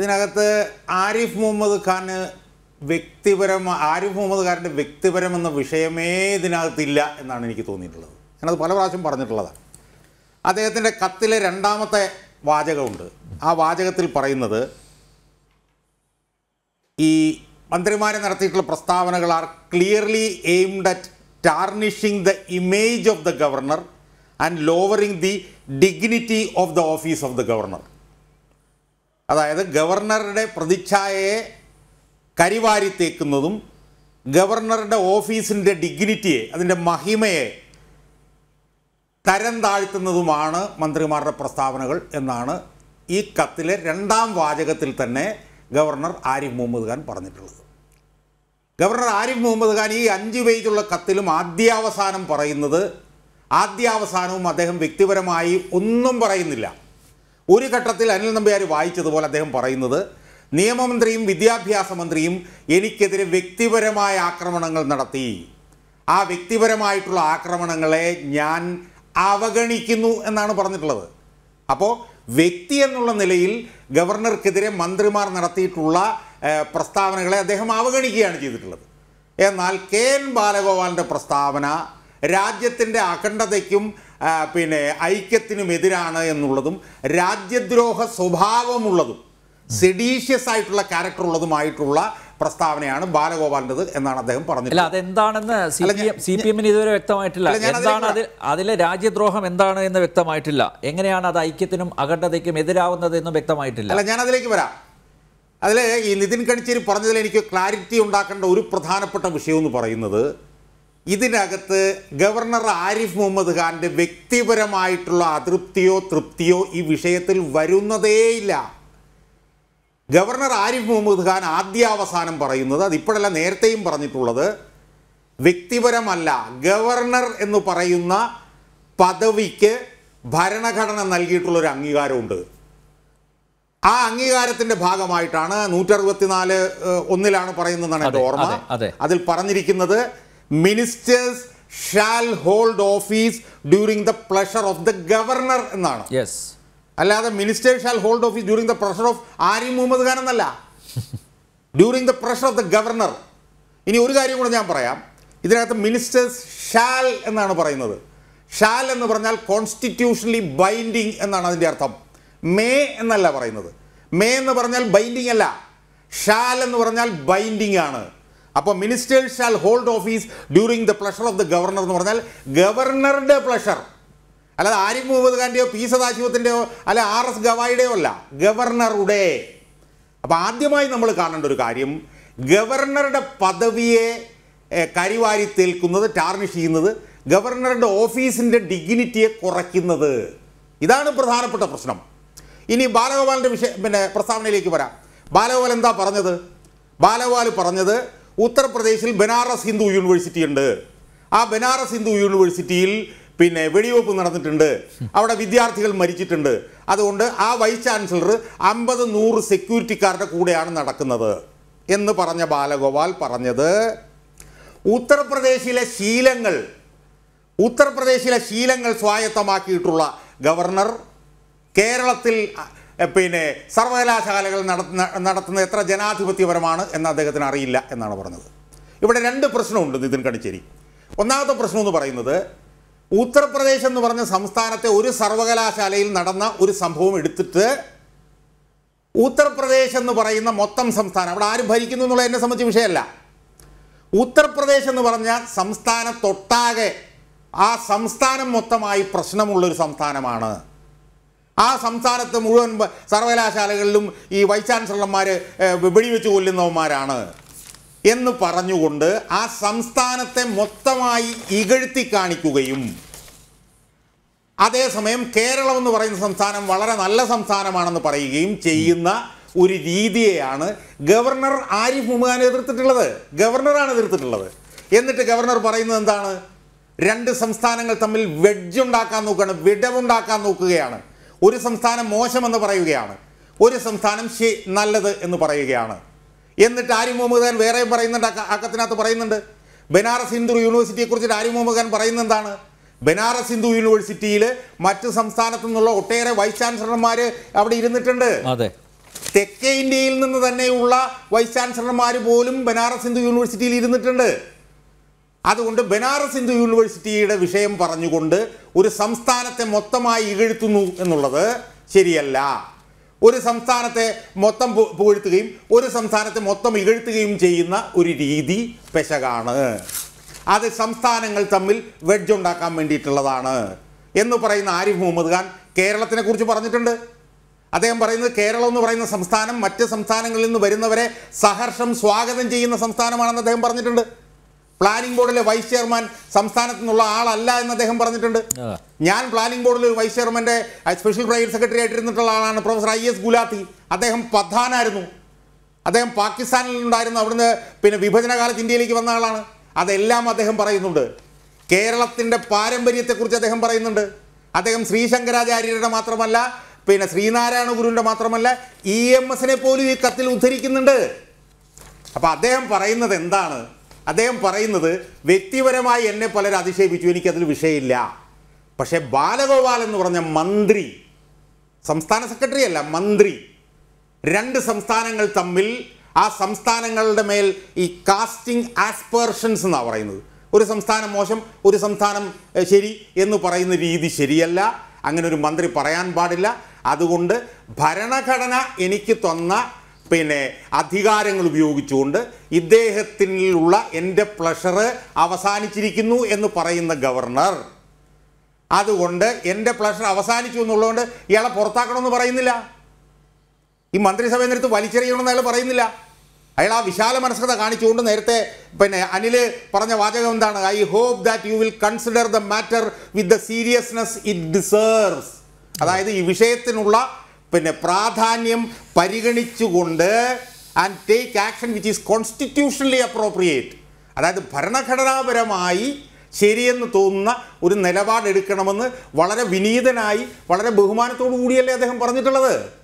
ഇതിനകത്ത് ആരിഫ് മുഹമ്മദ് ഖാന് ആരിഫ് മുഹമ്മദ് ഖാൻ്റെ വ്യക്തിപരമെന്ന വിഷയമേ ഇതിനകത്തില്ല എന്നാണ് എനിക്ക് തോന്നിയിട്ടുള്ളത്. ഞാനത് പല പ്രാവശ്യം പറഞ്ഞിട്ടുള്ളതാണ്. അദ്ദേഹത്തിൻ്റെ കത്തിലെ രണ്ടാമത്തെ വാചകമുണ്ട്. ആ വാചകത്തിൽ പറയുന്നത് ഈ മന്ത്രിമാരെ നടത്തിയിട്ടുള്ള പ്രസ്താവനകൾ are clearly aimed at tarnishing the image of the governor and lowering the dignity of the office of the governor. അതായത് ഗവർണറുടെ പ്രതിച്ഛായയെ കരിവാരിത്തേക്കുന്നതും ഗവർണറുടെ ഓഫീസിൻ്റെ ഡിഗ്നിറ്റിയെ, അതിൻ്റെ മഹിമയെ തരം താഴ്ത്തുന്നതുമാണ് മന്ത്രിമാരുടെ പ്രസ്താവനകൾ എന്നാണ് ഈ കത്തിലെ രണ്ടാം വാചകത്തിൽ തന്നെ ഗവർണർ ആരിഫ് മുഹമ്മദ് ഖാൻ പറഞ്ഞിട്ടുള്ളത്. ഗവർണർ ആരിഫ് മുഹമ്മദ് ഖാൻ ഈ 5 പേജുള്ള കത്തിലും ആദ്യാവസാനവും അദ്ദേഹം വ്യക്തിപരമായി ഒന്നും പറയുന്നില്ല. ഒരു ഘട്ടത്തിൽ അനിൽ നമ്പ്യാർ വായിച്ചതുപോലെ അദ്ദേഹം പറയുന്നത്, നിയമമന്ത്രിയും വിദ്യാഭ്യാസ മന്ത്രിയും എനിക്കെതിരെ വ്യക്തിപരമായ ആക്രമണങ്ങൾ നടത്തി, ആ വ്യക്തിപരമായിട്ടുള്ള ആക്രമണങ്ങളെ ഞാൻ അവഗണിക്കുന്നു എന്നാണ് പറഞ്ഞിട്ടുള്ളത്. അപ്പോൾ വ്യക്തി എന്നുള്ള നിലയിൽ ഗവർണർക്കെതിരെ മന്ത്രിമാർ നടത്തിയിട്ടുള്ള പ്രസ്താവനകളെ അദ്ദേഹം അവഗണിക്കുകയാണ് ചെയ്തിട്ടുള്ളത്. എന്നാൽ കെ എൻ ബാലഗോപാലിൻ്റെ പ്രസ്താവന രാജ്യത്തിൻ്റെ അഖണ്ഡതയ്ക്കും ഐക്യത്തിനുമെതിരാണ് എന്നുള്ളതും രാജ്യദ്രോഹ സ്വഭാവമുള്ളതും സെഡീഷ്യസ് ആയിട്ടുള്ള ക്യാരക്ടർ ഉള്ളതുമായിട്ടുള്ള പ്രസ്താവനയാണ് ബാലഗോപാലിൻ്റെത് എന്നാണ് അദ്ദേഹം പറഞ്ഞിട്ടുള്ളത്. അതെന്താണെന്ന് CPM-ന് ഇതുവരെ വ്യക്തമായിട്ടില്ല. എന്താണ് അതിലെ രാജ്യദ്രോഹം എന്താണ് എന്ന് വ്യക്തമായിട്ടില്ല. എങ്ങനെയാണ് അത് ഐക്യത്തിനും അഖണ്ഡതയ്ക്കും എതിരാവുന്നത് എന്നും വ്യക്തമായിട്ടില്ല. അല്ല, ഞാൻ അതിലേക്ക് വരാം. അതിൽ ഈ നിതിൻ കണിച്ചേരി പറഞ്ഞതിൽ എനിക്ക് ക്ലാരിറ്റി ഉണ്ടാക്കേണ്ട ഒരു പ്രധാനപ്പെട്ട വിഷയം എന്ന് പറയുന്നത്, ഇതിനകത്ത് ഗവർണർ ആരിഫ് മുഹമ്മദ് ഖാൻ്റെ വ്യക്തിപരമായിട്ടുള്ള അതൃപ്തിയോ തൃപ്തിയോ ഈ വിഷയത്തിൽ വരുന്നതേയില്ല. ഗവർണർ ആരിഫ് മുഹമ്മദ് ഖാൻ ആദ്യാവസാനം പറയുന്നത്, അതിപ്പോഴല്ല നേരത്തെയും പറഞ്ഞിട്ടുള്ളത്, വ്യക്തിപരമല്ല, ഗവർണർ എന്ന് പറയുന്ന പദവിക്ക് ഭരണഘടന നൽകിയിട്ടുള്ളൊരു അംഗീകാരമുണ്ട്. ആ അംഗീകാരത്തിൻ്റെ ഭാഗമായിട്ടാണ് 164(1) പറയുന്നതെന്നാണ് എൻ്റെ ഓർമ്മ. അതിൽ പറഞ്ഞിരിക്കുന്നത്, ministers shall hold office during the pleasure of the governor എന്നാണ്. അല്ലാതെ minister shall hold office during the pressure of Arif Mohammad Khan എന്നല്ല, during the pressure of the governor. ഇനി ഒരു കാര്യം കൂടെ ഞാൻ പറയാം. ഇതിനകത്ത് മിനിസ്റ്റേഴ്സ് ഷാൽ എന്നാണ് പറയുന്നത്. ഷാൽ എന്ന് പറഞ്ഞാൽ കോൺസ്റ്റിറ്റ്യൂഷണലി ബൈൻഡിങ് എന്നാണ് അതിൻ്റെ അർത്ഥം. മേ എന്നല്ല പറയുന്നത്. മേ എന്ന് പറഞ്ഞാൽ ബൈൻഡിങ് അല്ല, ഷാൽ എന്ന് പറഞ്ഞാൽ ബൈൻഡിങ് ആണ്. അപ്പോൾ ministers shall hold office during the pleasure of the governor എന്ന് പറഞ്ഞാൽ ഗവർണറുടെ പ്ലഷർ, അല്ലാതെ ആരിഫ് മുഹമ്മദ് ഖാൻ്റെയോ പി സദാശിവത്തിൻ്റെയോ അല്ല RS ഗവായിയുടെയോ അല്ല, ഗവർണറുടെ. അപ്പോൾ ആദ്യമായി നമ്മൾ കാണേണ്ട ഒരു കാര്യം, ഗവർണറുടെ പദവിയെ കരിവാരിത്തേൽക്കുന്നത്, ടാർണിഷ് ചെയ്യുന്നത്, ഗവർണറുടെ ഓഫീസിൻ്റെ ഡിഗ്നിറ്റിയെ കുറയ്ക്കുന്നത്, ഇതാണ് പ്രധാനപ്പെട്ട പ്രശ്നം. ഇനി ബാലഗോപാലിൻ്റെ പ്രസ്താവനയിലേക്ക് വരാം. ബാലഗോപാൽ എന്താ പറഞ്ഞത്? ബാലഗോപാൽ പറഞ്ഞത്, ഉത്തർപ്രദേശിൽ ബനാറസ് ഹിന്ദു യൂണിവേഴ്സിറ്റി ഉണ്ട്, ആ ബനാറസ് ഹിന്ദു യൂണിവേഴ്സിറ്റിയിൽ വെടിവെപ്പ് നടന്നിട്ടുണ്ട്, അവിടെ വിദ്യാർത്ഥികൾ മരിച്ചിട്ടുണ്ട്, അതുകൊണ്ട് ആ വൈസ് ചാൻസലർ 50-100 സെക്യൂരിറ്റിക്കാരുടെ കൂടെയാണ് നടക്കുന്നത് എന്ന് പറഞ്ഞ ബാലഗോപാൽ പറഞ്ഞത്, ഉത്തർപ്രദേശിലെ ശീലങ്ങൾ സ്വായത്തമാക്കിയിട്ടുള്ള ഗവർണർ കേരളത്തിൽ സർവകലാശാലകൾ നടത്തുന്ന എത്ര ജനാധിപത്യപരമാണ് എന്ന് അദ്ദേഹത്തിന് അറിയില്ല എന്നാണ് പറഞ്ഞത്. ഇവിടെ 2 പ്രശ്നമുണ്ട് നിതിൻ കണിച്ചേരി. ഒന്നാമത്തെ പ്രശ്നം എന്ന് പറയുന്നത്, ഉത്തർപ്രദേശ് എന്ന് പറഞ്ഞ സംസ്ഥാനത്തെ ഒരു സർവകലാശാലയിൽ നടന്ന ഒരു സംഭവം എടുത്തിട്ട് ഉത്തർപ്രദേശ് എന്ന് പറയുന്ന മൊത്തം സംസ്ഥാനം, അവിടെ ആരും ഭരിക്കുന്നു എന്നുള്ള എന്നെ സംബന്ധിച്ച വിഷയമല്ല, ഉത്തർപ്രദേശ് എന്ന് പറഞ്ഞ സംസ്ഥാനത്തൊട്ടാകെ, ആ സംസ്ഥാനം മൊത്തമായി പ്രശ്നമുള്ളൊരു സംസ്ഥാനമാണ്. ആ സംസ്ഥാനത്ത് മുഴുവൻ സർവകലാശാലകളിലും ഈ വൈസ് ചാൻസലർമാർ വെടിവെച്ച് കൊല്ലുന്നവന്മാരാണ് എന്ന് പറഞ്ഞുകൊണ്ട് ആ സംസ്ഥാനത്തെ മൊത്തമായി ഇകഴ്ത്തി കാണിക്കുകയും, അതേസമയം കേരളം എന്ന് പറയുന്ന സംസ്ഥാനം വളരെ നല്ല സംസ്ഥാനമാണെന്ന് പറയുകയും ചെയ്യുന്ന ഒരു രീതിയെയാണ് ഗവർണർ ആരിഫ് മുഹമ്മദ് ഖാൻ എതിർത്തിട്ടുള്ളത്. ഗവർണറാണ് എതിർത്തിട്ടുള്ളത്. എന്നിട്ട് ഗവർണർ പറയുന്നത് എന്താണ്? 2 സംസ്ഥാനങ്ങൾ തമ്മിൽ വെഡ്ജുണ്ടാക്കാൻ നോക്കുകയാണ്, വിടവുണ്ടാക്കാൻ നോക്കുകയാണ്. ഒരു സംസ്ഥാനം മോശമെന്ന് പറയുകയാണ്, ഒരു സംസ്ഥാനം നല്ലത് എന്ന് പറയുകയാണ്. എന്നിട്ട് ആരിഫ് മുഹമ്മദ് ഖാൻ വേറെയും പറയുന്നുണ്ട്, അക്കത്തിനകത്ത് പറയുന്നുണ്ട്, ബനാറസ് ഹിന്ദു യൂണിവേഴ്സിറ്റിയെക്കുറിച്ചിട്ട് ആരിഫ് മുഹമ്മദ് ഖാൻ പറയുന്നത് എന്താണ്? ബനാറസ് ഹിന്ദു യൂണിവേഴ്സിറ്റിയിൽ മറ്റ് സംസ്ഥാനത്തു നിന്നുള്ള ഒട്ടേറെ വൈസ് ചാൻസലർമാർ അവിടെ ഇരുന്നിട്ടുണ്ട്. തെക്കേ ഇന്ത്യയിൽ നിന്ന് തന്നെയുള്ള വൈസ് ചാൻസലർമാർ പോലും ബനാറസ് ഹിന്ദു യൂണിവേഴ്സിറ്റിയിൽ ഇരുന്നിട്ടുണ്ട്. അതുകൊണ്ട് ബനാറസ് ഹിന്ദു യൂണിവേഴ്സിറ്റിയുടെ വിഷയം പറഞ്ഞുകൊണ്ട് ഒരു സംസ്ഥാനത്തെ മൊത്തമായി ഇകഴ്ത്തുന്നു എന്നുള്ളത് ശരിയല്ല. ഒരു സംസ്ഥാനത്തെ മൊത്തം പുകഴ്ത്തുകയും ഒരു സംസ്ഥാനത്തെ മൊത്തം ഇകഴ്ത്തുകയും ചെയ്യുന്ന ഒരു രീതി പെശകാണ്. അത് സംസ്ഥാനങ്ങൾ തമ്മിൽ വെഡ്ജ് ഉണ്ടാക്കാൻ വേണ്ടിയിട്ടുള്ളതാണ് എന്ന് പറയുന്ന ആരിഫ് മുഹമ്മദ് ഖാൻ കേരളത്തിനെ കുറിച്ച് പറഞ്ഞിട്ടുണ്ട്. അദ്ദേഹം പറയുന്നത് കേരളം എന്ന് പറയുന്ന സംസ്ഥാനം മറ്റ് സംസ്ഥാനങ്ങളിൽ നിന്ന് വരുന്നവരെ സഹർഷം സ്വാഗതം ചെയ്യുന്ന സംസ്ഥാനമാണെന്ന് അദ്ദേഹം പറഞ്ഞിട്ടുണ്ട്. പ്ലാനിംഗ് ബോർഡിലെ വൈസ് ചെയർമാൻ സംസ്ഥാനത്തു നിന്നുള്ള ആളല്ല എന്ന് അദ്ദേഹം പറഞ്ഞിട്ടുണ്ട്. ഞാൻ പ്ലാനിംഗ് ബോർഡിൽ വൈസ് ചെയർമാൻ്റെ സ്പെഷ്യൽ പ്രൈവറ്റ് സെക്രട്ടറി ആയിട്ടിരുന്നിട്ടുള്ള ആളാണ് പ്രൊഫസർ IS ഗുലാത്തി. അദ്ദേഹം പഠാനായിരുന്നു. അദ്ദേഹം പാകിസ്ഥാനിൽ ഉണ്ടായിരുന്നു. അവിടുന്ന് പിന്നെ വിഭജനകാലത്ത് ഇന്ത്യയിലേക്ക് വന്ന ആളാണ്. അതെല്ലാം അദ്ദേഹം പറയുന്നുണ്ട്. കേരളത്തിൻ്റെ പാരമ്പര്യത്തെക്കുറിച്ച് അദ്ദേഹം പറയുന്നുണ്ട്. അദ്ദേഹം ശ്രീശങ്കരാചാര്യരുടെ മാത്രമല്ല, പിന്നെ ശ്രീനാരായണ ഗുരുവിൻ്റെ മാത്രമല്ല, EMS പോലും ഈ കത്തിൽ ഉദ്ധരിക്കുന്നുണ്ട്. അപ്പോൾ അദ്ദേഹം പറയുന്നത് എന്താണ്? അദ്ദേഹം പറയുന്നത് വ്യക്തിപരമായി എന്നെ പലരും അധിക്ഷേപിച്ചു, എനിക്കതിൽ വിഷയമില്ല. പക്ഷേ ബാലഗോപാൽ എന്ന് പറഞ്ഞ മന്ത്രി, സംസ്ഥാന സെക്രട്ടറി അല്ല, മന്ത്രി, 2 സംസ്ഥാനങ്ങൾ തമ്മിൽ ആ സംസ്ഥാനങ്ങളുടെ മേൽ ഈ കാസ്റ്റിംഗ് ആസ്പെർഷൻസ് എന്നാണ് പറയുന്നത്. ഒരു സംസ്ഥാനം മോശം, ഒരു സംസ്ഥാനം ശരി എന്ന് പറയുന്ന രീതി ശരിയല്ല. അങ്ങനെ ഒരു മന്ത്രി പറയാൻ പാടില്ല. അതുകൊണ്ട് ഭരണഘടന എനിക്ക് തന്ന പിന്നെ അധികാരങ്ങൾ ഉപയോഗിച്ചുകൊണ്ട് ഇദ്ദേഹത്തിനുള്ള എൻ്റെ പ്ലഷർ അവസാനിച്ചിരിക്കുന്നു എന്ന് പറയുന്ന ഗവർണർ, അതുകൊണ്ട് എൻ്റെ പ്ലഷർ അവസാനിച്ചു എന്നുള്ളതുകൊണ്ട് ഇയാളെ പുറത്താക്കണമെന്ന് പറയുന്നില്ല. ഈ മന്ത്രിസഭയിൽ നിന്നെടുത്ത് വലിച്ചെറിയണമെന്ന് അയാൾ പറയുന്നില്ല. അയാൾ ആ വിശാല മനസ്കത കാണിച്ചുകൊണ്ട് നേരത്തെ പിന്നെ അനിൽ പറഞ്ഞ വാചകം എന്താണ്? I hope that you will consider the matter with the seriousness it deserves. അതായത് ഈ വിഷയത്തിനുള്ള പിന്നെ പ്രാധാന്യം പരിഗണിച്ചുകൊണ്ട് and take action which is constitutionally appropriate. അതായത് ഭരണഘടനാപരമായി ശരിയെന്ന് തോന്നുന്ന ഒരു നിലപാടെടുക്കണമെന്ന് വളരെ വിനീതനായി വളരെ ബഹുമാനത്തോടു കൂടിയല്ലേ അദ്ദേഹം പറഞ്ഞിട്ടുള്ളത്.